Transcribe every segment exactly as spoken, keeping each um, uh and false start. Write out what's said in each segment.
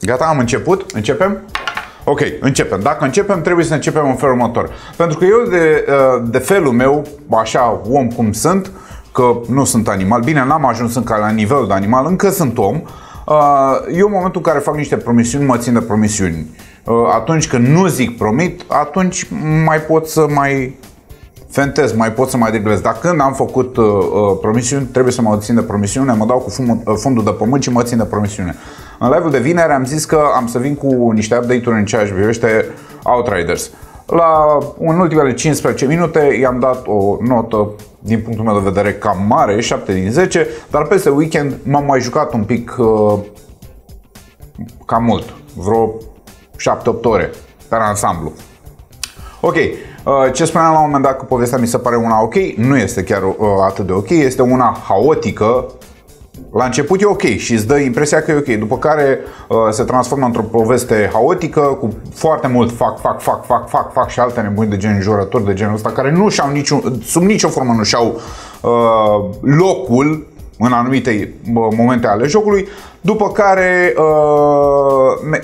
Gata, am început? Începem? Ok, începem. Dacă începem, trebuie să începem în felul următor. Pentru că eu, de, de felul meu, așa om cum sunt, că nu sunt animal, bine, n-am ajuns încă la nivelul de animal, încă sunt om, eu în momentul în care fac niște promisiuni, mă țin de promisiuni. Atunci când nu zic promit, atunci mai pot să mai fentez, mai pot să mai deglez. Dar când am făcut uh, promisiuni, trebuie să mă țin de promisiune, mă dau cu fumul, fundul de pământ și mă țin de promisiune. În live-ul de vineri am zis că am să vin cu niște update-uri în ceea ce privește Outriders. La în ultimele cincisprezece minute i-am dat o notă, din punctul meu de vedere, cam mare, șapte din zece, dar peste weekend m-am mai jucat un pic uh, cam mult, vreo șapte opt ore pe ansamblu. Ok, ce spuneam la un moment dat, că povestea mi se pare una ok, nu este chiar atât de ok, este una haotică. La început e ok și îți dă impresia că e ok, după care se transformă într-o poveste haotică cu foarte mult fac, fac, fac, fac, fac, fac și alte nebuni de gen jurători de genul ăsta, care nu și-au niciun, sub nicio formă nu și-au uh, locul în anumite momente ale jocului, după care uh,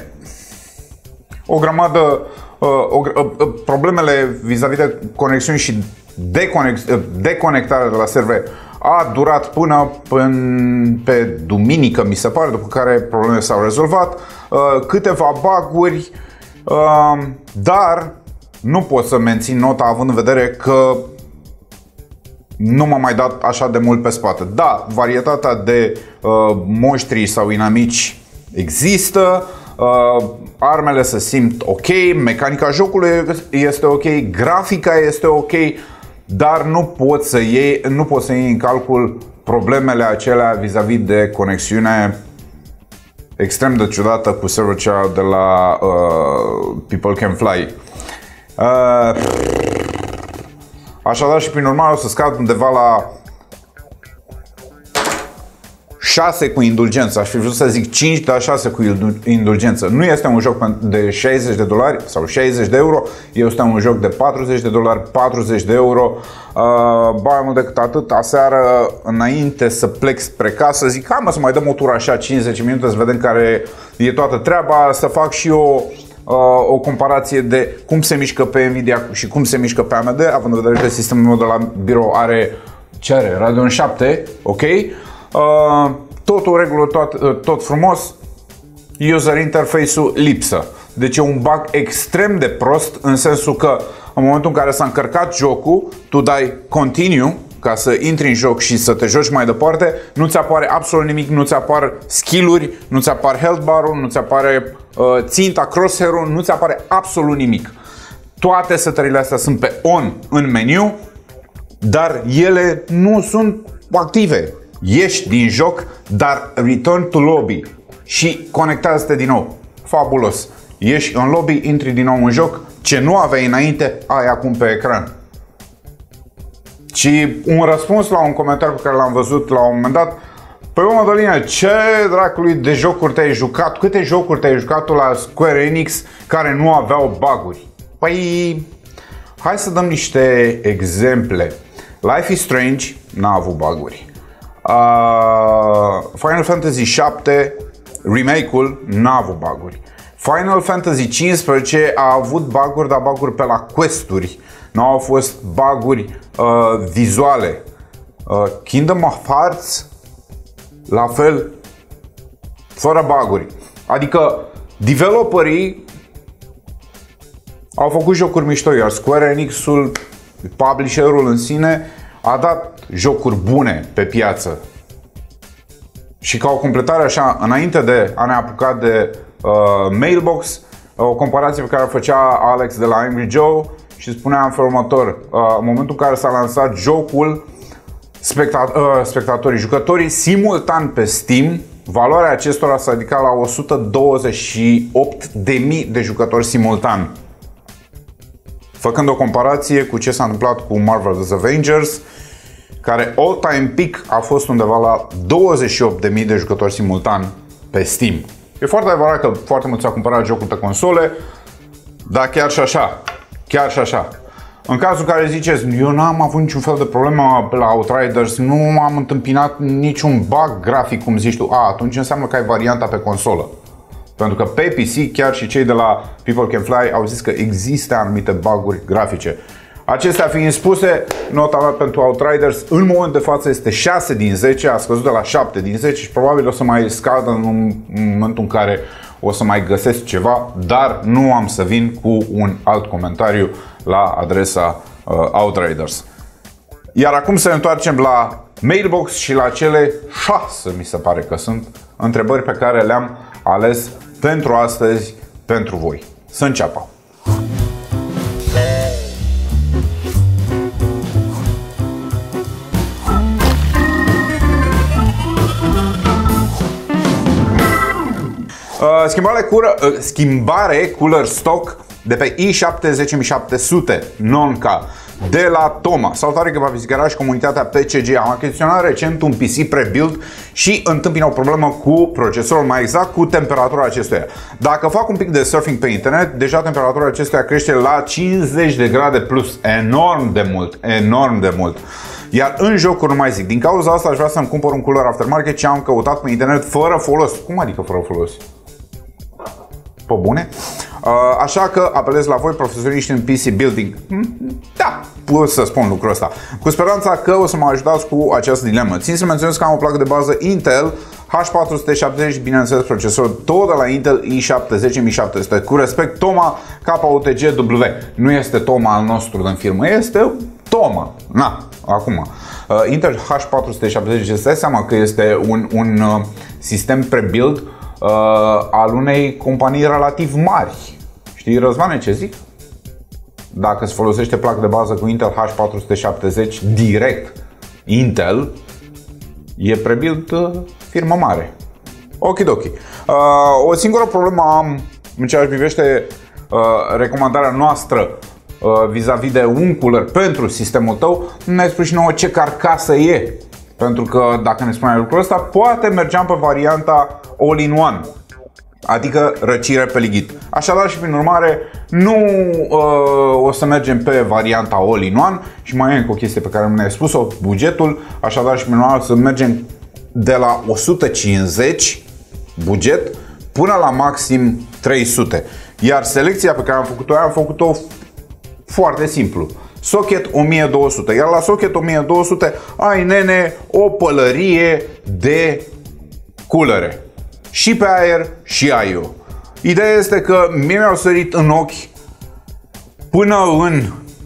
o grămadă uh, uh, problemele vis-a-vis de conexiuni și deconex, uh, deconectare de la server a durat până pe duminică, mi se pare, după care problemele s-au rezolvat, uh, câteva bug-uri, uh, dar nu pot să mențin nota având în vedere că nu m-am mai dat așa de mult pe spate. Da, varietatea de uh, monștri sau inamici există, uh, armele se simt ok, mecanica jocului este ok, grafica este ok, dar nu poți să iei, nu poți să iei în calcul problemele acelea vis-a-vis de conexiune extrem de ciudată cu server cea de la uh, People Can Fly. Uh, Așadar și prin urmare o să scad undeva la șase cu indulgență. Aș fi vrut să zic cinci, dar șase cu indulgență. Nu este un joc de șaizeci de dolari sau șaizeci de euro. Este un joc de patruzeci de dolari, patruzeci de euro. Uh, ba mai mult decât atât, aseară, înainte să plec spre casă, zic, hai mă să mai dăm o tură așa cincizeci minute să vedem care e toată treaba, să fac și eu Uh, o comparație de cum se mișcă pe Nvidia și cum se mișcă pe A M D, având în vedere că sistemul meu de la birou are, ce are? Radeon șapte, ok? Uh, totul regulă, tot, tot frumos, user interface-ul lipsă. Deci e un bug extrem de prost, în sensul că în momentul în care s-a încărcat jocul, tu dai continue ca să intri în joc și să te joci mai departe, nu ți apare absolut nimic, nu ți apar skill-uri, nu ți apare health bar-ul, nu ți apare uh, ținta, crosshair-ul, nu ți apare absolut nimic. Toate setările astea sunt pe on în meniu, dar ele nu sunt active. Ieși din joc, dar return to lobby și conectează-te din nou. Fabulos. Ieși în lobby, intri din nou în joc, ce nu aveai înainte, ai acum pe ecran. Și un răspuns la un comentariu pe care l-am văzut la un moment dat: păi bă, Mădăline, ce dracului de jocuri te-ai jucat? Câte jocuri te-ai jucat tu la Square Enix care nu aveau bug-uri? Păi, hai să dăm niște exemple. Life is Strange n-a avut bug-uri. uh, Final Fantasy șapte remake-ul n-a avut bug-uri. Final Fantasy cincisprezece a avut bug-uri, dar bug-uri pe la quest-uri. Nu au fost bug-uri uh, vizuale. uh, Kingdom of Hearts la fel, fără bug-uri. Adică developerii au făcut jocuri mișto, iar Square Enix-ul, publisherul în sine, a dat jocuri bune pe piață. Și ca o completare așa, înainte de a ne apuca de uh, Mailbox, o comparație pe care o făcea Alex de la Angry Joe și spunea în felul următor: uh, în momentul în care s-a lansat jocul, spectat uh, spectatorii, jucătorii simultan pe Steam, valoarea acestora s-a ridicat la o sută douăzeci și opt de mii de jucători simultan. Făcând o comparație cu ce s-a întâmplat cu Marvel's Avengers, care all-time peak a fost undeva la douăzeci și opt de mii de jucători simultan pe Steam. E foarte adevărat că foarte mulți au cumpărat jocul pe console, dar chiar și așa, chiar și așa. În cazul în care ziceți, eu n-am avut niciun fel de problemă la Outriders, nu am întâmpinat niciun bug grafic, cum zici tu, a, atunci înseamnă că ai varianta pe consolă. Pentru că pe P C, chiar și cei de la People Can Fly au zis că există anumite bug-uri grafice. Acestea fiind spuse, nota mea pentru Outriders în moment de față este șase din zece, a scăzut de la șapte din zece și probabil o să mai scadă în momentul în care o să mai găsesc ceva, dar nu am să vin cu un alt comentariu la adresa uh, Outriders. Iar acum să ne întoarcem la Mailbox și la cele șase, mi se pare că sunt, întrebări pe care le-am ales pentru astăzi, pentru voi. Să înceapă! Uh, schimbare, cură, uh, schimbare cooler stock de pe i șapte zece zece mii șapte sute non-K de la Toma. Salutare, că v-a vizitat și comunitatea P C G. Am achiziționat recent un P C pre-build și întâmpină o problemă cu procesorul, mai exact cu temperatura acestuia. Dacă fac un pic de surfing pe internet, deja temperatura acestuia crește la cincizeci de grade plus. Enorm de mult, enorm de mult. Iar în jocuri nu mai zic. Din cauza asta aș vrea să-mi cumpăr un cooler aftermarket ce am căutat pe internet fără folos. Cum adică fără folos? Pe bune? Așa că apelez la voi, profesioniști în P C building. Da, pot să spun lucrul ăsta. Cu speranța că o să mă ajutați cu această dilemă. Țin să menționez că am o placă de bază Intel H patru sute șaptezeci, bineînțeles procesor tot de la Intel i șapte zece zece mii șapte sute. Cu respect, Toma K U T G W. Nu este Toma al nostru din firmă, este Toma. Na, acum. Intel H patru sute șaptezeci, îți dai seama că este un, un sistem pre-build Uh, al unei companii relativ mari. Știi, Răzvane, ce zic? Dacă se folosește placă de bază cu Intel H patru sute șaptezeci direct Intel, e prebuild uh, firmă mare. Okidoki. Uh, o singură problemă am în ceea ce privește uh, recomandarea noastră uh, vis-a-vis de un cooler pentru sistemul tău. Ne spui și nouă ce carcasă e. Pentru că dacă ne spuneai lucrul ăsta, poate mergeam pe varianta all-in-one, adică răcire pe lichid. Așadar și prin urmare nu uh, o să mergem pe varianta all-in-one. Și mai e încă o chestie pe care mi-ai spus-o, bugetul. Așadar și prin urmare să mergem de la o sută cincizeci buget până la maxim trei sute. Iar selecția pe care am făcut-o, am făcut-o foarte simplu. Socket o mie două sute, iar la socket o mie două sute ai, nene, o pălărie de culere. Și pe aer și aio. Ideea este că mie mi-au sărit în ochi până în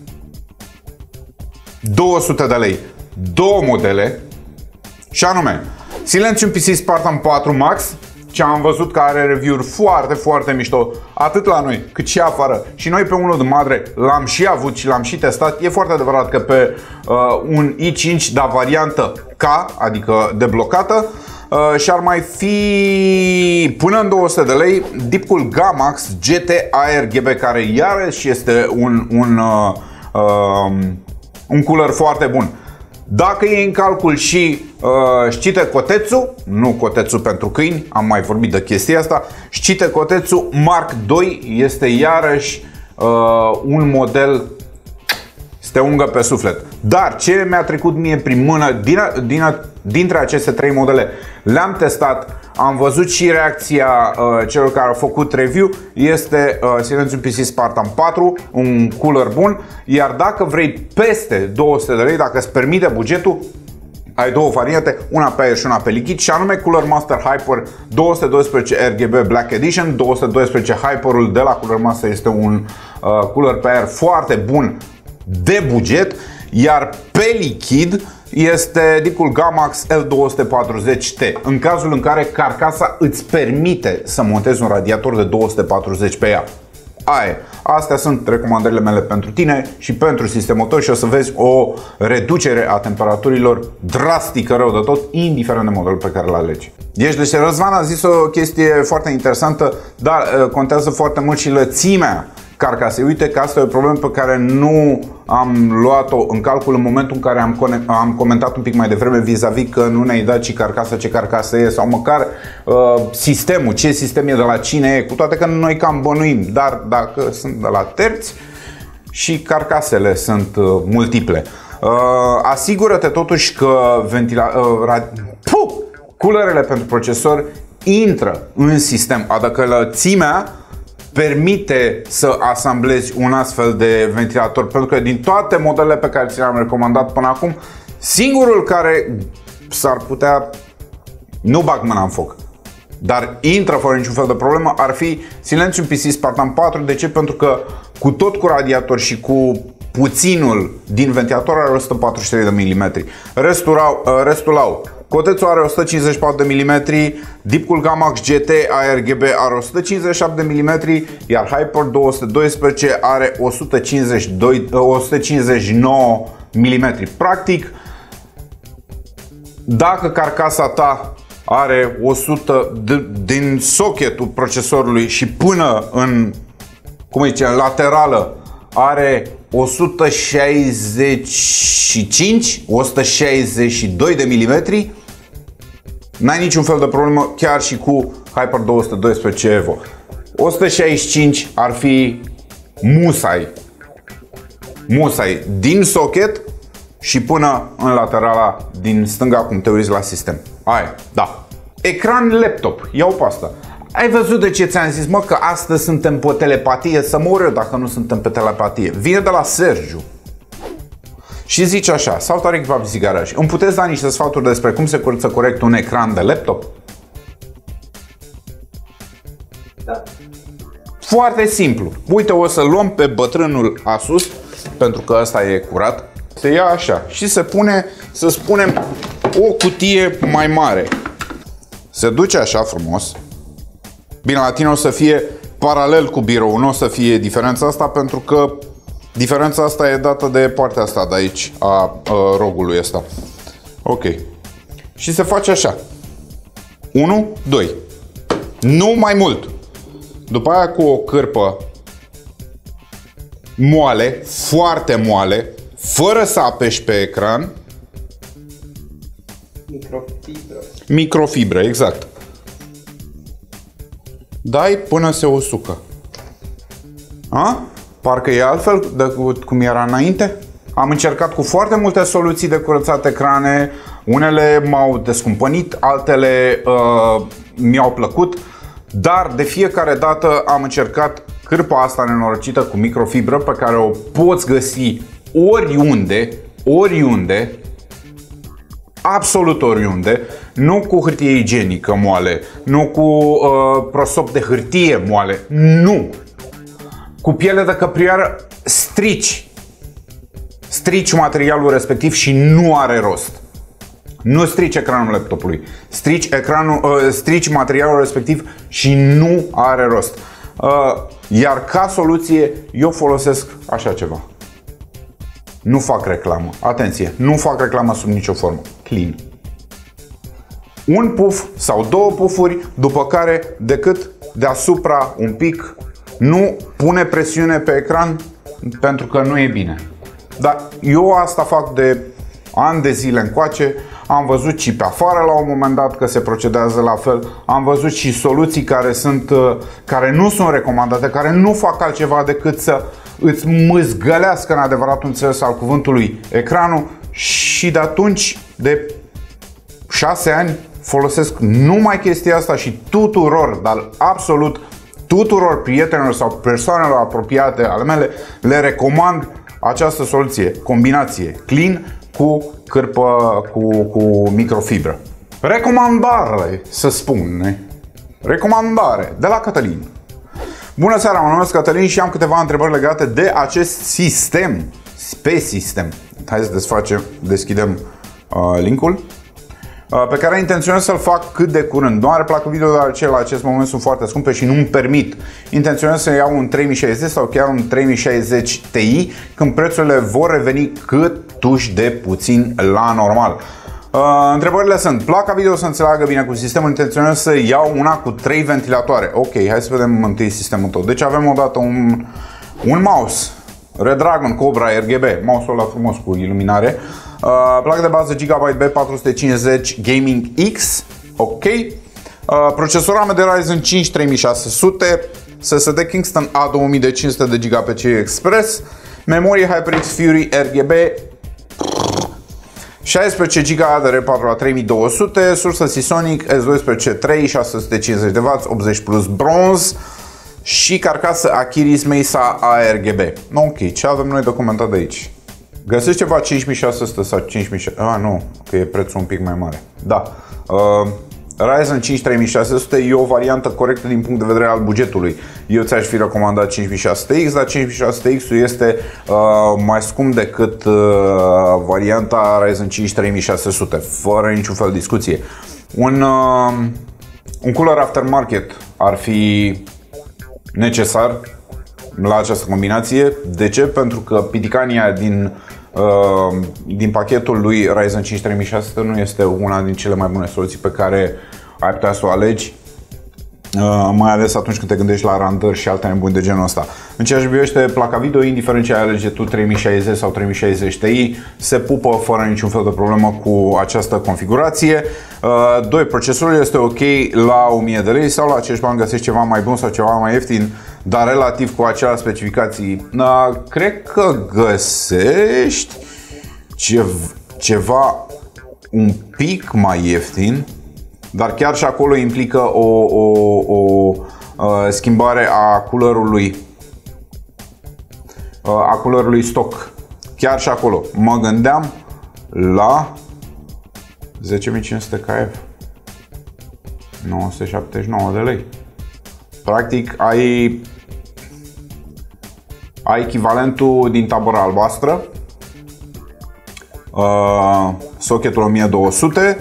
două sute de lei două modele, și anume Silențium P C Spartan patru Max, ce am văzut că are review-uri foarte, foarte mișto, atât la noi cât și afară. Și noi pe unul de madre l-am și avut și l-am și testat. E foarte adevărat că pe uh, un i cinci, dar variantă K, adică deblocată, uh, și ar mai fi până în două sute de lei Deepcool Gamax G T Air G B, care iarăși este un, un, uh, uh, un cooler foarte bun. Dacă e în calcul și uh, Scite Cotețu, nu Cotețu pentru câini, am mai vorbit de chestia asta, Scite Cotețu Mark doi este iarăși uh, un model este ungă pe suflet. Dar ce mi-a trecut mie prin mână din, din, dintre aceste trei modele, le-am testat, am văzut și reacția uh, celor care au făcut review, este uh, Silențium P C Spartan patru, un cooler bun. Iar dacă vrei peste două sute de lei, dacă îți permite bugetul, ai două variante, una pe aer și una pe lichid, și anume Cooler Master Hyper două sute doisprezece R G B Black Edition. două sute doisprezece Hyperul de la Cooler Master este un uh, cooler pe aer foarte bun de buget, iar pe lichid este Deepcool Gamax L două sute patruzeci T, în cazul în care carcasa îți permite să montezi un radiator de două sute patruzeci pe ea. Aia. Astea sunt recomandările mele pentru tine și pentru sistemul tău și o să vezi o reducere a temperaturilor drastică rău de tot, indiferent de modelul pe care îl alegi. Ești deci Răzvan a zis o chestie foarte interesantă, dar contează foarte mult și lățimea carcasei. Uite că asta e o problemă pe care nu am luat-o în calcul în momentul în care am, am comentat un pic mai devreme vis-a-vis că nu ne-ai dat și carcasa, ce carcasă e, sau măcar uh, sistemul, ce sistem e, de la cine e, cu toate că noi cam bănuim, dar dacă sunt de la terți și carcasele sunt uh, multiple. Uh, asigură-te totuși că ventila, uh, puh, culerele pentru procesor intră în sistem, adică lățimea permite să asamblezi un astfel de ventilator, pentru că din toate modelele pe care ți le-am recomandat până acum, singurul care s-ar putea, nu bag mâna în foc, dar intră fără niciun fel de problemă, ar fi Silencium P C Spartan patru. De ce? Pentru că cu tot cu radiator și cu puținul din ventilator are o sută patruzeci și trei de milimetri. Restul au, restul au cotețul are o sută cincizeci și patru de milimetri, Deepcool Gamax G T A R G B are o sută cincizeci și șapte de milimetri, iar Hyper două sute doisprezece are o sută cincizeci și doi, o sută cincizeci și nouă milimetri. Practic, dacă carcasa ta are o sută de, din socketul procesorului și până în, cum zice, în laterală are o sută șaizeci și cinci, o sută șaizeci și doi de milimetri, n-ai niciun fel de problemă chiar și cu Hyper două sute doisprezece Evo. o sută șaizeci și cinci ar fi musai, musai din socket și până în laterala din stânga, cum te uiți la sistem. Aia, da. Ecran laptop, iau pe asta. Ai văzut de ce ți-am zis, mă, că astăzi suntem pe telepatie? Să mor eu dacă nu suntem pe telepatie. Vine de la Sergiu și zice așa: salutare echipa P C Garage, îmi puteți da niște sfaturi despre cum se curăță corect un ecran de laptop? Da. Foarte simplu. Uite, o să luăm pe bătrânul Asus, pentru că ăsta e curat. Se ia așa și se pune, să spunem, o cutie mai mare. Se duce așa frumos. Bine, la tine o să fie paralel cu biroul, nu o să fie diferența asta, pentru că diferența asta e dată de partea asta de aici, a, a rogului ăsta. Ok. Și se face așa. unu, doi. Nu mai mult. După aia cu o cârpă moale, foarte moale, fără să apeși pe ecran. Microfibră. Microfibră, exact. Dai până se usucă. A? Parcă e altfel decât cum era înainte. Am încercat cu foarte multe soluții de curățat ecrane. Unele m-au descumpănit, altele uh, mi-au plăcut. Dar de fiecare dată am încercat cârpa asta nenorocită cu microfibră, pe care o poți găsi oriunde, oriunde, absolut oriunde, nu cu hârtie igienică moale, nu cu uh, prosop de hârtie moale, nu! Cu piele de căprioară strici, strici materialul respectiv și nu are rost. Nu strici ecranul laptopului, strici, ecranul, uh, strici materialul respectiv și nu are rost. Uh, iar ca soluție eu folosesc așa ceva. Nu fac reclamă, atenție, nu fac reclamă sub nicio formă. Clean. Un puf sau două pufuri, după care decât deasupra un pic, nu pune presiune pe ecran, pentru că nu e bine. Dar eu asta fac de ani de zile încoace. Am văzut și pe afară la un moment dat că se procedează la fel. Am văzut și soluții care, sunt, care nu sunt recomandate, care nu fac altceva decât să îți mâzgălească în adevăratul înțeles al cuvântului ecranul. Și de atunci, de șase ani, folosesc numai chestia asta și tuturor, dar absolut tuturor prietenilor sau persoanelor apropiate ale mele le recomand această soluție, combinație clean cu cârpă cu, cu microfibră. Recomandare, să spun. Recomandare de la Cătălin. Bună seara, mă numesc Cătălin și am câteva întrebări legate de acest sistem. Pe sistem. Hai să desfacem, deschidem uh, linkul. Pe care intenționez să-l fac cât de curând. Nu are placă video, deoarece la acest moment sunt foarte scumpe și nu-mi permit. Intenționez să iau un trei mii șaizeci sau chiar un trei mii șaizeci Ti, când prețurile vor reveni cât tuși de puțin la normal. Uh, întrebările sunt: placa video să înțeleagă bine cu sistemul, intenționez să iau una cu trei ventilatoare. Ok, hai să vedem întâi sistemul tău. Deci avem odată un, un mouse Redragon Cobra R G B, mouse-ul ăla frumos cu iluminare. Uh, placă de bază Gigabyte B patru sute cincizeci Gaming X, ok. Uh, procesor A M D Ryzen cinci trei mii șase sute, S S D Kingston A două mii cinci sute de giga P C I Express, memorie HyperX Fury R G B, șaisprezece giga A D R patru la trei mii două sute, sursă Seasonic S doisprezece trei, șase sute cincizeci de watt, optzeci plus bronz și carcasă Achiris Mesa A R G B. Ok, ce avem noi documentat de aici? Găsești ceva cinci mii șase sute sau cinci mii șase sute? Ah, nu, că e prețul un pic mai mare. Da. Uh, Ryzen cinci trei mii șase sute e o variantă corectă din punct de vedere al bugetului. Eu ți-aș fi recomandat cinci mii șase sute X, dar cinci mii șase sute X-ul este uh, mai scump decât uh, varianta Ryzen cinci trei mii șase sute, fără niciun fel de discuție. Un, uh, un cooler aftermarket ar fi necesar la această combinație. De ce? Pentru că piticania din, uh, din pachetul lui Ryzen cinci trei mii șase sute nu este una din cele mai bune soluții pe care ai putea să o alegi, uh, mai ales atunci când te gândești la randări și alte nebuni de genul ăsta. În ceea ce privește placa video, indiferent ce ai alege tu, trei mii șaizeci sau trei mii șaizeci Ti, se pupă fără niciun fel de problemă cu această configurație. Uh, doi. Procesorul este ok la o mie de lei sau la acești bani găsești ceva mai bun sau ceva mai ieftin, dar relativ cu aceleași specificații. Uh, cred că găsești cev- ceva un pic mai ieftin, dar chiar și acolo implică o, o, o uh, schimbare a culoarului, uh, a culoarului stock. Chiar și acolo mă gândeam la zece mii cinci sute K F, nouă sute șaptezeci și nouă de lei. Practic ai, ai echivalentul din tabăra albastră, uh, socketul o mie două sute,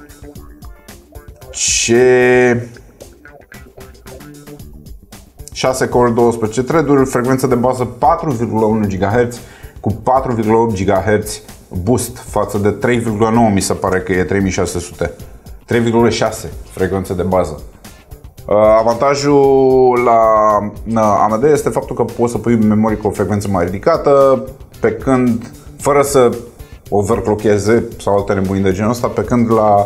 ce șase core douăsprezece thread-uri, frecvență de bază patru virgulă unu gigahertz cu patru virgulă opt gigahertz boost față de trei virgulă nouă, mi se pare că e trei mii șase sute. trei virgulă șase frecvență de bază. Avantajul la A M D este faptul că poți să pui memorie cu o frecvență mai ridicată, pe când, fără să overclockeze sau alte nebunii de genul ăsta, pe când la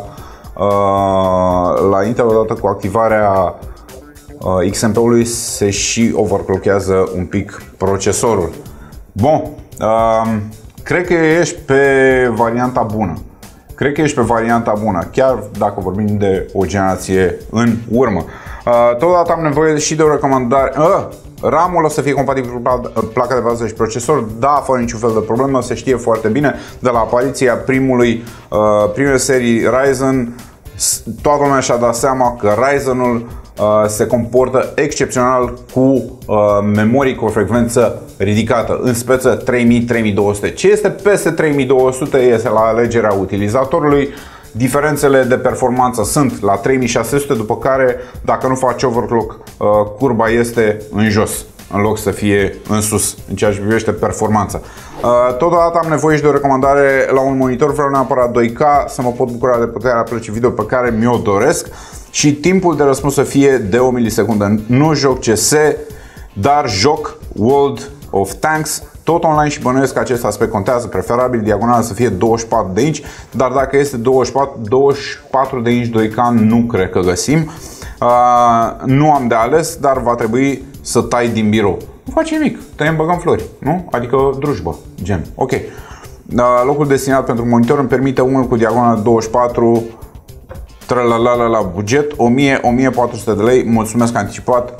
la Intel, odată cu activarea X M P-ului, se și overclockează un pic procesorul. Bun, cred că ești pe varianta bună. Cred că ești pe varianta bună, chiar dacă vorbim de o generație în urmă. Totodată am nevoie și de o recomandare. RAM-ul o să fie compatibil cu placa de bază și procesor, da, fără niciun fel de problemă, se știe foarte bine de la apariția primului, uh, primei serii Ryzen. Toată lumea și-a dat seama că Ryzen-ul uh, se comportă excepțional cu uh, memorii cu o frecvență ridicată, în speță trei mii - trei mii două sute. Ce este peste trei mii două sute este la alegerea utilizatorului. Diferențele de performanță sunt la trei mii șase sute, după care, dacă nu faci overclock, curba este în jos, în loc să fie în sus, în ceea ce privește performanța. Totodată am nevoie și de o recomandare la un monitor, vreau neapărat doi K, să mă pot bucura de puterea plăcii video pe care mi-o doresc și timpul de răspuns să fie de o milisecundă. Nu joc C S, dar joc World of Tanks, tot online, și bănuiesc că acest aspect contează, preferabil diagonala să fie douăzeci și patru de inci, dar dacă este douăzeci și patru, douăzeci și patru de inci doi K nu cred că găsim. Uh, nu am de ales, dar va trebui să tai din birou. Nu face nimic, tăiem, băgăm flori, nu? Adică drujbă, gen. Ok. Uh, locul destinat pentru monitor îmi permite unul cu diagonala douăzeci și patru, trălalala la buget, o mie - o mie patru sute de lei. Mulțumesc anticipat,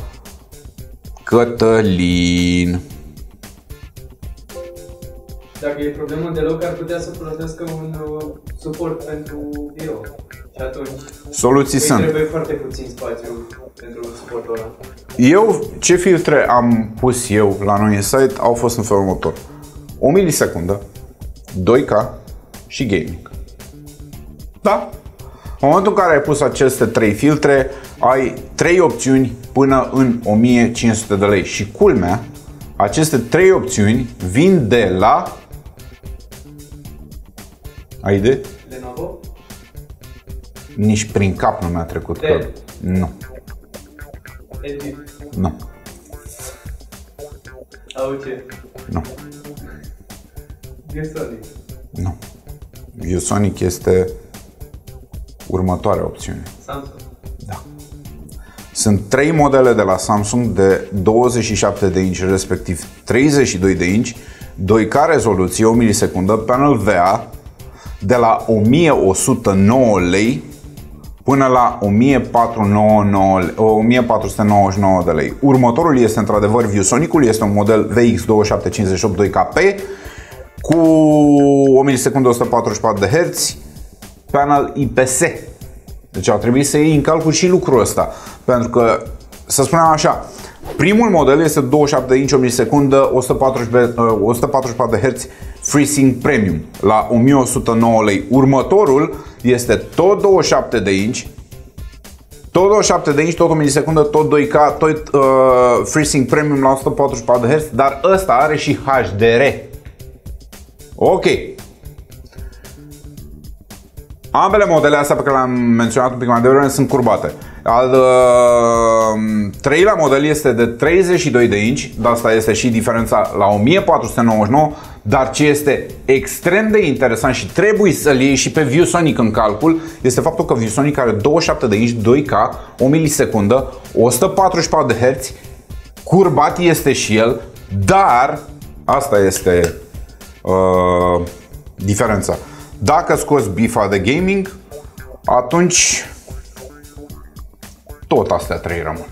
Cătălin. Dacă e problemă deloc, ar putea să folosească un uh, suport pentru birou. Și atunci soluții sunt. Trebuie foarte puțin spațiu pentru suportul ăla. Eu, ce filtre am pus eu la noi în site au fost în felul următor: o milisecundă, doi K și gaming. Da? În momentul în care ai pus aceste trei filtre, ai trei opțiuni până în o mie cinci sute de lei. Și culmea, aceste trei opțiuni vin de la... Ai idee? Lenovo? Nici prin cap nu mi-a trecut că... Nu. Edit. Nu. Au ce? Nu. ViewSonic. Nu. ViewSonic este următoarea opțiune. Samsung. Da. Sunt trei modele de la Samsung de douăzeci și șapte de inci, respectiv treizeci și doi de inci, doi K rezoluție, o milisecundă, panel V A, de la o mie o sută nouă lei până la o mie patru sute nouăzeci și nouă de lei. Următorul este într-adevăr ViewSonic-ul, este un model V X două șapte cinci opt doi K P cu o milisecundă o sută patruzeci și patru de herți, panel I P S. Deci ar trebui să iei în calcul și lucrul ăsta, pentru că, să spunem așa, primul model este douăzeci și șapte de inci, o milisecundă, o sută patruzeci și patru de herți FreeSync Premium la o mie o sută nouă lei. Următorul este tot douăzeci și șapte de inci, tot douăzeci și șapte de inci, tot o milisecundă, tot doi K, tot uh, FreeSync Premium la o sută patruzeci și patru de herți, dar ăsta are și H D R. Ok. Ambele modele astea pe care le-am menționat un pic mai devreme sunt curbate. Al uh, treilea model este de treizeci și doi de inci, de asta este și diferența la o mie patru sute nouăzeci și nouă, dar ce este extrem de interesant și trebuie să-l iei și pe ViewSonic în calcul, este faptul că ViewSonic are douăzeci și șapte de inci, doi K, o milisecundă, o sută patruzeci și patru de herți, curbat este și el, dar asta este uh, diferența. Dacă scoți bifa de gaming, atunci tot astea trei rămân.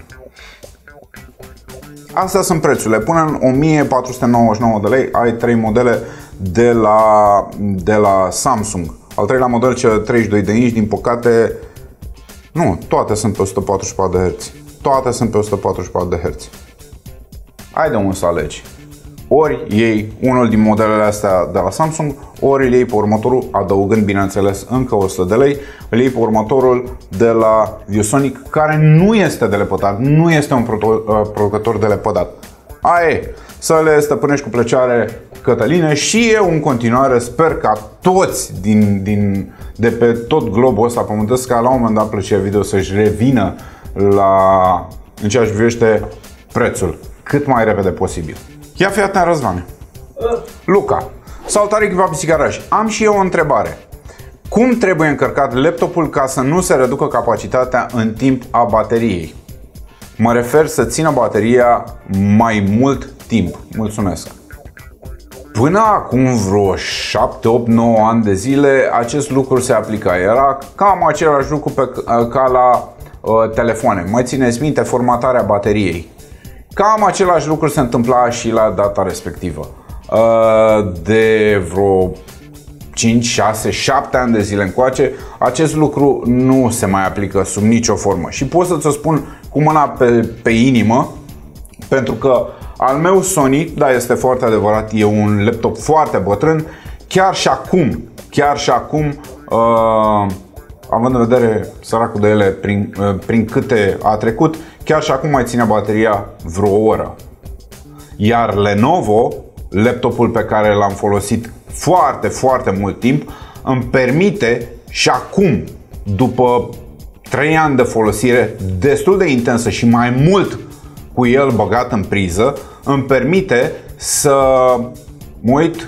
Astea sunt prețurile. Până în o mie patru sute nouăzeci și nouă de lei ai trei modele de la, de la Samsung. Al treilea model, cel treizeci și doi de inci, din păcate, nu, toate sunt pe o sută patruzeci și patru de herți. Toate sunt pe o sută patruzeci și patru de herți. Ai de unde să alegi. Ori iei unul din modelele astea de la Samsung, ori îl iei pe următorul, adăugând, bineînțeles, încă o sută de lei, îl iei pe următorul de la ViewSonic, care nu este de lepădat, nu este un producător de lepădat. Aia e, să le stăpânești cu plăcere, Cătăline, și eu în continuare sper ca toți din, din, de pe tot globul ăsta pământesc, ca la un moment dat Plăcere Video să-și revină la, în ceea ce privește prețul, cât mai repede posibil. Ia fi atent, Răzvane. Luca, salutare echipa P C Garage. Am și eu o întrebare. Cum trebuie încărcat laptopul ca să nu se reducă capacitatea în timp a bateriei? Mă refer să țină bateria mai mult timp. Mulțumesc. Până acum vreo șapte, opt, nouă ani de zile acest lucru se aplica. Era cam același lucru pe, ca la uh, telefoane. Mai țineți minte formatarea bateriei. Cam același lucru se întâmpla și la data respectivă. De vreo cinci, șase, șapte ani de zile încoace, acest lucru nu se mai aplică sub nicio formă. Și pot să-ți o spun cu mâna pe, pe inimă, pentru că al meu Sony, da, este foarte adevărat, e un laptop foarte bătrân, chiar și acum, chiar și acum, uh, având în vedere săracul de ele prin, uh, prin câte a trecut, chiar și acum mai ține bateria vreo oră. Iar Lenovo, laptopul pe care l-am folosit foarte, foarte mult timp, îmi permite și acum, după trei ani de folosire destul de intensă și mai mult cu el băgat în priză, îmi permite să mă uit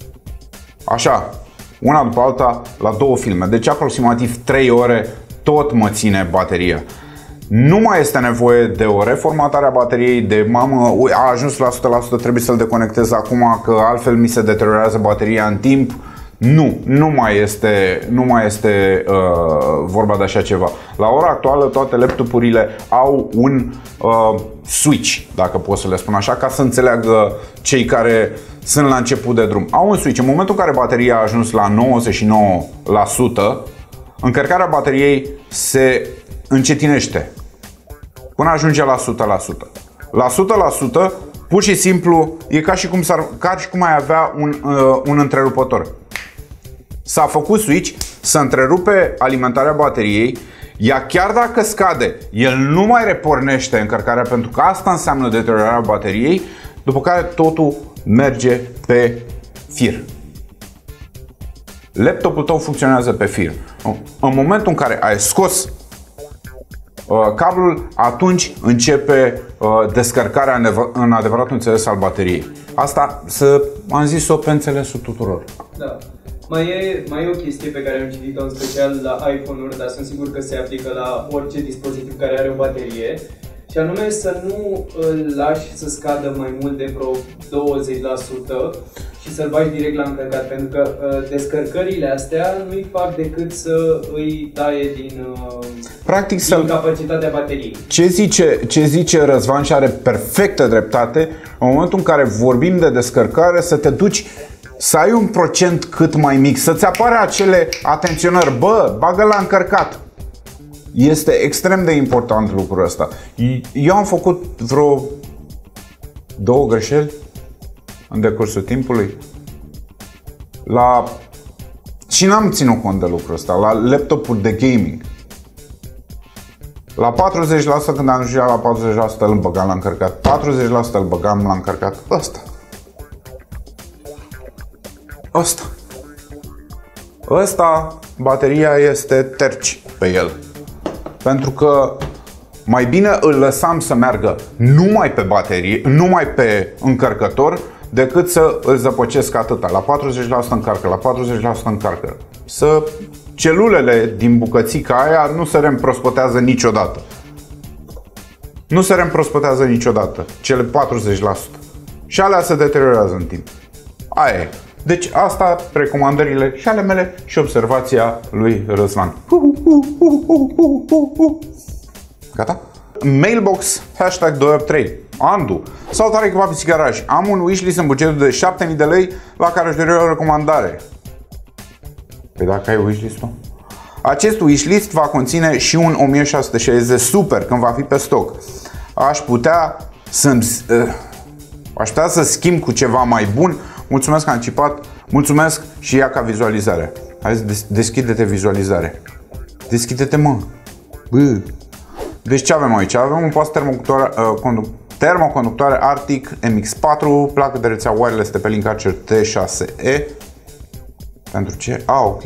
așa, una după alta, la două filme. Deci aproximativ trei ore tot mă ține bateria. Nu mai este nevoie de o reformatare a bateriei, de mamă, ui, a ajuns la o sută la sută, trebuie să-l deconectez acum că altfel mi se deteriorează bateria în timp. Nu, nu mai este, nu mai este uh, vorba de așa ceva. La ora actuală toate laptopurile au un uh, switch, dacă pot să le spun așa, ca să înțeleagă cei care sunt la început de drum. Au un switch. În momentul în care bateria a ajuns la nouăzeci și nouă la sută, încărcarea bateriei se încetinește până ajunge la o sută la sută. La o sută la sută, pur și simplu, e ca și cum, s-ar, ca și cum ai avea un, uh, un întrerupător. S-a făcut switch, să întrerupe alimentarea bateriei, ea chiar dacă scade, el nu mai repornește încărcarea, pentru că asta înseamnă deteriorarea bateriei, după care totul merge pe fir. Laptopul tău funcționează pe fir. În momentul în care ai scos uh, cablul, atunci începe uh, descărcarea în adevăratul înțeles al bateriei. Asta să am zis-o pe înțelesul tuturor. Da. Mai e, mai e o chestie pe care am citit-o în special la iPhone-uri, dar sunt sigur că se aplică la orice dispozitiv care are o baterie. Și și anume să nu îl lași să scadă mai mult de vreo douăzeci la sută și să-l bagi direct la încărcat, pentru că uh, descărcările astea nu-i fac decât să îi taie din, uh, Practic, din capacitatea bateriei. Ce zice, ce zice Răzvan și are perfectă dreptate, în momentul în care vorbim de descărcare, să te duci să ai un procent cât mai mic, să-ți apare acele atenționări, bă, bagă la încărcat. Este extrem de important lucrul ăsta. Eu am făcut vreo două greșeli în decursul timpului la... și n-am ținut cont de lucrul ăsta la laptopuri de gaming. La patruzeci la sută, când am ajuns la patruzeci la sută, îl băgam la încărcat. patruzeci la sută îl băgam la încărcat. Ăsta. Ăsta. Ăsta, bateria este terci pe el. Pentru că mai bine îl lăsam să meargă numai pe baterie, numai pe încărcător, decât să îl zăpăcesc atâta. La patruzeci la sută încarcă, la patruzeci la sută încarcă. Să celulele din bucățica aia nu se reîmprospătează niciodată. Nu se reîmprospătează niciodată cele patruzeci la sută. Și alea se deteriorează în timp. Aia e. Deci asta recomandările și ale mele și observația lui Răzvan. Gata? Mailbox, hashtag doi opt trei. Andu. Salutare, echipa P C Garage. Am un wishlist în bugetul de șapte mii de lei la care aș dori o recomandare. Păi dacă ai wishlist-ul? Acest wishlist va conține și un o mie șase sute șaizeci Super când va fi pe stoc. Aș putea să uh, aș putea să schimb cu ceva mai bun. Mulțumesc anticipat. Mulțumesc și ia ca vizualizare. Hai, deschide-te vizualizare. Deschide-te, mă. Bă. Deci ce avem aici? Avem un post termoconductoare, uh, termoconductoare Arctic M X patru, placă de rețea wireless T P-Link Archer T șase E. Pentru ce? Ah, ok.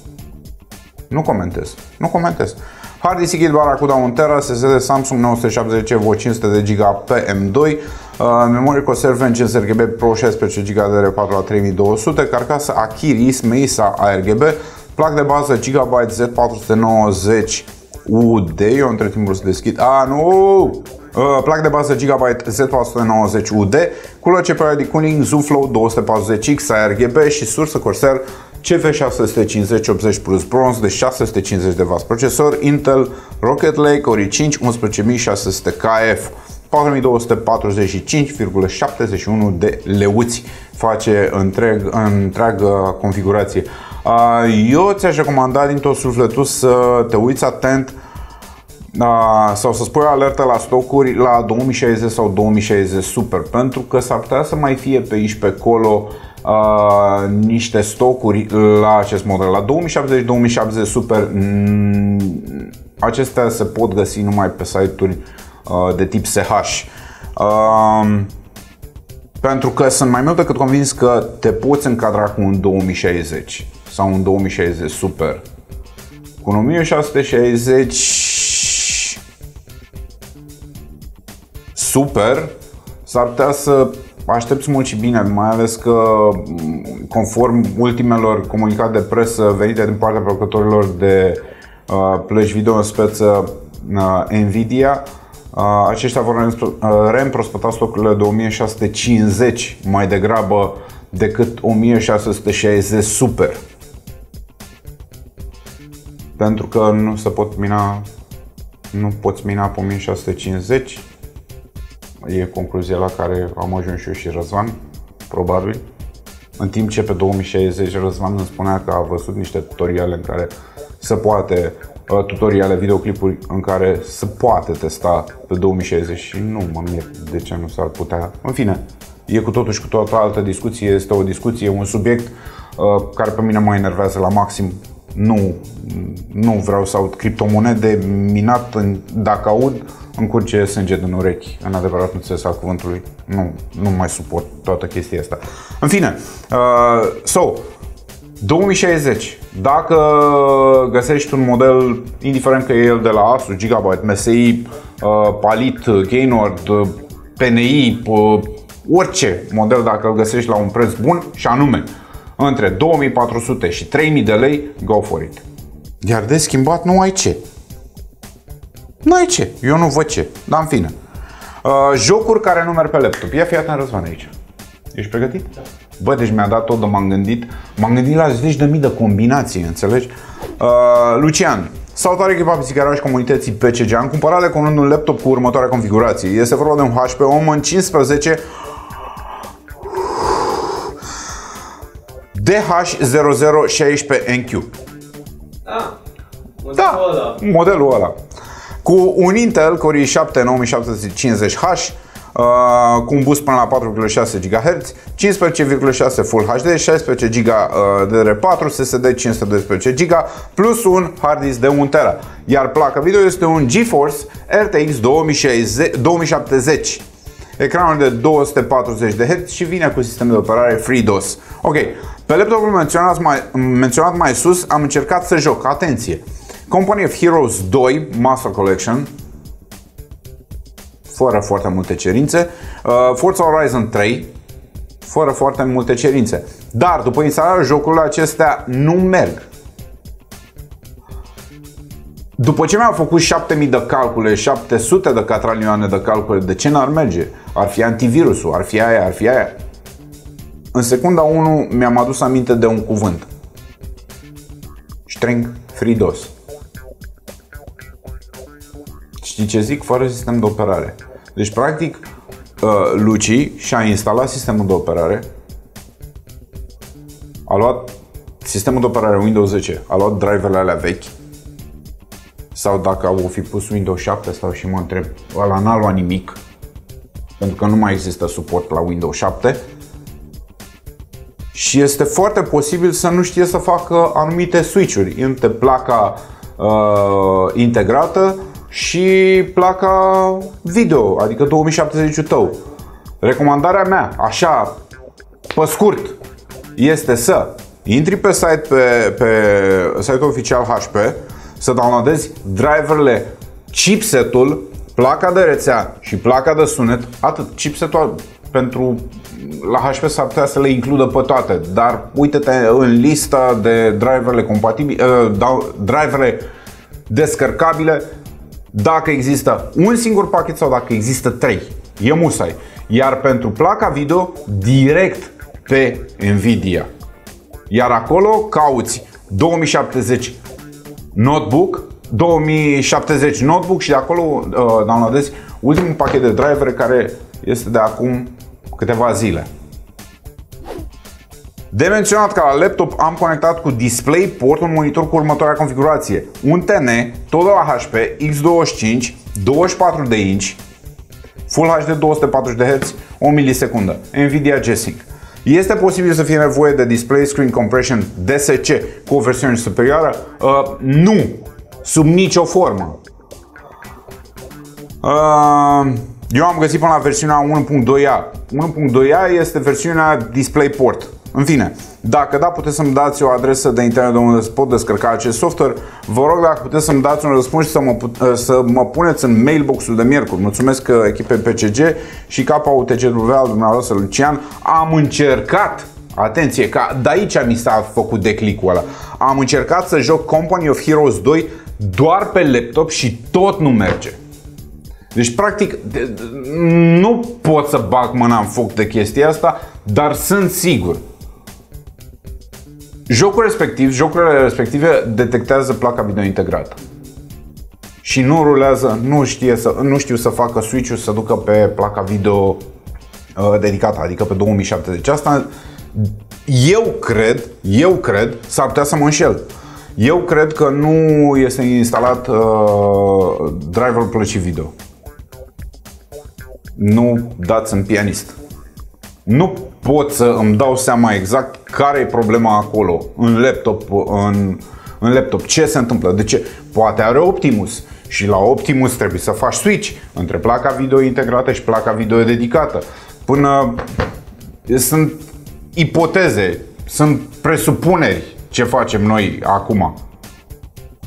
Nu comentez. Nu comentez. Hard disk Seagate Barracuda unu tera, S S D Samsung nouă sute șaptezeci V cinci sute de giga P M doi, uh, memorie conservă în cinci R G B Pro șaisprezece giga D D R patru la trei mii două sute, carcasă Achiris Mesa A R G B, plac de bază Gigabyte Z patru sute nouăzeci U D. Eu între timp să deschid. Ah, nu! Uh, plac de bază Gigabyte Z patru sute nouăzeci U D, culoare C P U de cooling Zooflow două sute patruzeci X A R G B și sursă Corsair C F șase sute cincizeci optzeci Plus Bronze de șase sute cincizeci de watt. Procesor Intel Rocket Lake Ori cinci unsprezece mii șase sute K F, patru mii două sute patruzeci și cinci virgulă șaptezeci și unu de leuți. Face întreg, întreagă configurație. Eu ți-aș recomanda din tot sufletul să te uiți atent sau să spui alertă la stocuri la două mii șaizeci sau două mii șaizeci Super, pentru că s-ar putea să mai fie pe aici pe acolo uh, niște stocuri la acest model. La două mii șaptezeci două mii șaptezeci Super acestea se pot găsi numai pe site-uri uh, de tip S H. Uh, pentru că sunt mai mult decât convins că te poți încadra cu un două mii șaizeci sau un două mii șaizeci Super. Cu un o mie șase sute șaizeci Super s-ar putea să aștepți mult și bine, mai ales că conform ultimelor comunicate de presă venite din partea producătorilor de uh, plăci video în speță uh, Nvidia, uh, aceștia vor reîmprospăta stocurile de o mie șase sute cincizeci mai degrabă decât o mie șase sute șaizeci Super. Pentru că nu se pot mina, nu poți mina pe o mie șase sute cincizeci. E concluzia la care am ajuns și eu și Răzvan, probabil. În timp ce pe două mii șaizeci Răzvan îmi spunea că a văzut niște tutoriale în care se poate, tutoriale, videoclipuri în care se poate testa pe două mii șaizeci și nu mă mir de ce nu s-ar putea. În fine, e cu totul și cu toată altă discuție, este o discuție, un subiect uh, care pe mine mă enervează la maxim. Nu, nu vreau să aud criptomonede minat, în, dacă aud, îmi curge sânge din urechi, în adevărat înțeles al cuvântului. Nu, nu mai suport toată chestia asta. În fine, uh, so, două mii șaizeci, dacă găsești un model, indiferent că e el de la Asus, Gigabyte, M S I, uh, Palit, Gainord, P N I, uh, orice model, dacă îl găsești la un preț bun, și anume între două mii patru sute și trei mii de lei, go for it. Iar de schimbat nu ai ce. N-ai ce, eu nu văd ce, dar în fine. Uh, jocuri care nu merg pe laptop. Ia fii atent, Răzvan, aici. Ești pregătit? Da. Bă, deci mi-a dat tot de m-am gândit. M-am gândit la zeci de mii de combinații, înțelegi? Uh, Lucian. Salutare echipa pisicherași comunității P C G. Am cumpărat de curând un laptop cu următoarea configurație. Este vorba de un H P Omen cincisprezece D H zero zero un șase N Q. Ah, modelul da, ăla. modelul ăla. Cu un Intel Core i șapte nouă mii șapte sute cincizeci H, uh, cu un boost până la patru virgulă șase gigahertz, cincisprezece virgulă șase Full H D, șaisprezece giga D D R patru, S S D cinci sute doisprezece giga, plus un hard disk de un tera. Iar placa video este un GeForce R T X două mii șaptezeci. Ecranul de două sute patruzeci de herți și vine cu sistem de operare FreeDOS. Ok, pe laptopul menționat mai, menționat mai sus am încercat să joc, atenție, Company of Heroes doi Master Collection, fără foarte multe cerințe, uh, Forza Horizon trei, fără foarte multe cerințe. Dar după instalarea jocurilor acestea nu merg. După ce mi-au făcut șapte mii de calcule, șapte sute de catranioane de calcule, de ce n-ar merge? Ar fi antivirusul, ar fi aia, ar fi aia. În secunda unu mi-am adus aminte de un cuvânt. String FreeDOS. Știi ce zic? Fără sistem de operare. Deci, practic, Luci și-a instalat sistemul de operare, a luat sistemul de operare Windows zece, a luat driverele alea vechi, sau dacă au fi pus Windows șapte, sau și mă întreb, ăla n-a luat nimic, pentru că nu mai există suport la Windows șapte. Și este foarte posibil să nu știe să facă anumite switch-uri între placa uh, integrată și placa video, adică două mii șaptezeci-ul tău. Recomandarea mea, așa, pe scurt, este să intri pe site, pe, pe site-ul oficial H P, să downloadezi driverele, chipsetul, placa de rețea și placa de sunet, atât. Chipsetul pentru la H P s-ar putea să le includă pe toate, dar uite-te în lista de driverele compatibile, uh, driverele descărcabile, dacă există un singur pachet sau dacă există trei. E musai. Iar pentru placa video, direct pe Nvidia. Iar acolo cauți două mii șaptezeci notebook, două mii șaptezeci notebook și de acolo uh, downloadezi ultimul pachet de drivere care este de acum câteva zile. De menționat că la laptop am conectat cu DisplayPort un monitor cu următoarea configurație. Un T N, tot de la H P, X douăzeci și cinci, douăzeci și patru de inch, Full H D două sute patruzeci de herți, o milisecundă, Nvidia G-Sync. Este posibil să fie nevoie de Display Screen Compression D S C cu o versiune superioară? Uh, nu, sub nicio formă. Uh, eu am găsit până la versiunea unu punct doi A. unu punct doi A este versiunea DisplayPort. În fine, dacă da, puteți să-mi dați o adresă de internet de unde pot descărca acest software. Vă rog dacă puteți să-mi dați un răspuns și să mă, să mă puneți în mailbox-ul de miercuri. Mulțumesc echipei P C G și K U T G W al dumneavoastră Lucian. Am încercat, atenție, că de aici mi s-a făcut declicul ăla. Am încercat să joc Company of Heroes doi doar pe laptop și tot nu merge. Deci, practic, nu pot să bag mâna în foc de chestia asta, dar sunt sigur. Jocul respectiv, jocurile respective detectează placa video integrată. Și nu rulează, nu, știe să, nu știu să facă switch-ul să ducă pe placa video uh, dedicată, adică pe două mii șaptezeci. Asta eu cred, eu cred, s-ar putea să mă înșel. Eu cred că nu este instalat uh, driverul plăcii video. Nu dați în pianist. Nu pot să îmi dau seama exact care e problema acolo, în laptop, în, în laptop, ce se întâmplă, de ce. Poate are Optimus și la Optimus trebuie să faci switch între placa video integrată și placa video dedicată. Până sunt ipoteze, sunt presupuneri ce facem noi acum.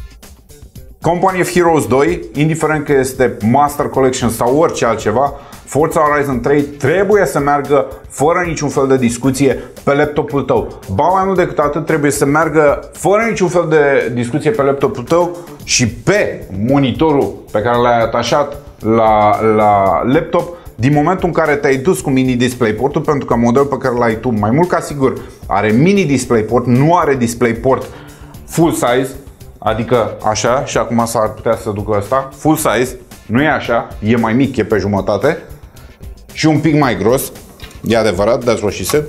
Company of Heroes doi, indiferent că este Master Collection sau orice altceva, Forza Horizon trei trebuie să meargă fără niciun fel de discuție pe laptopul tău. Ba mai mult decât atât, trebuie să meargă fără niciun fel de discuție pe laptopul tău și pe monitorul pe care l-ai atașat la, la laptop din momentul în care te-ai dus cu mini DisplayPort-ul, pentru că modelul pe care l-ai tu, mai mult ca sigur, are mini DisplayPort, nu are DisplayPort full size, adică așa, și acum s-ar putea să ducă ăsta, full size, nu e așa, e mai mic, e pe jumătate și un pic mai gros, e adevărat, that's what she said.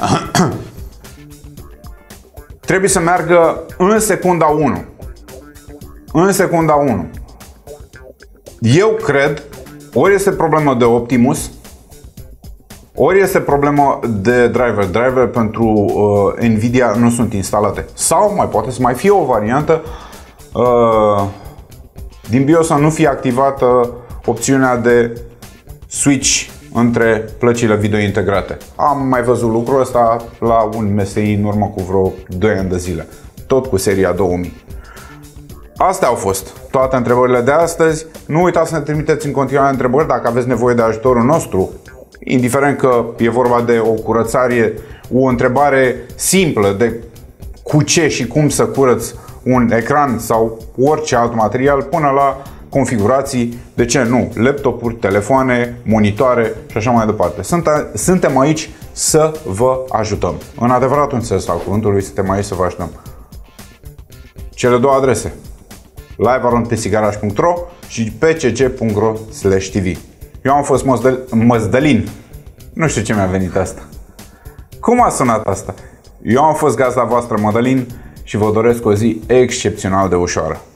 Trebuie să meargă în secunda unu. În secunda unu. Eu cred, ori este problemă de Optimus, ori este problemă de driver. Driver pentru uh, Nvidia nu sunt instalate. Sau mai poate să mai fie o variantă uh, din BIOS să nu fie activată opțiunea de switch între plăcile video integrate. Am mai văzut lucrul ăsta la un M S I în urmă cu vreo doi ani de zile. Tot cu seria două mii. Astea au fost toate întrebările de astăzi. Nu uitați să ne trimiteți în continuare întrebări dacă aveți nevoie de ajutorul nostru, indiferent că e vorba de o curățare, o întrebare simplă de cu ce și cum să curăți un ecran sau orice alt material, până la configurații, de ce nu, laptopuri, telefoane, monitoare și așa mai departe. Suntem aici să vă ajutăm. În adevăratul sens al cuvântului, suntem aici să vă ajutăm. Cele două adrese: live arond pe sigaraș punct ro și pe c c punct ro slash t v. Eu am fost Măzdălin. Nu știu ce mi-a venit asta. Cum a sunat asta? Eu am fost gazda voastră, Mădălin, și vă doresc o zi excepțional de ușoară.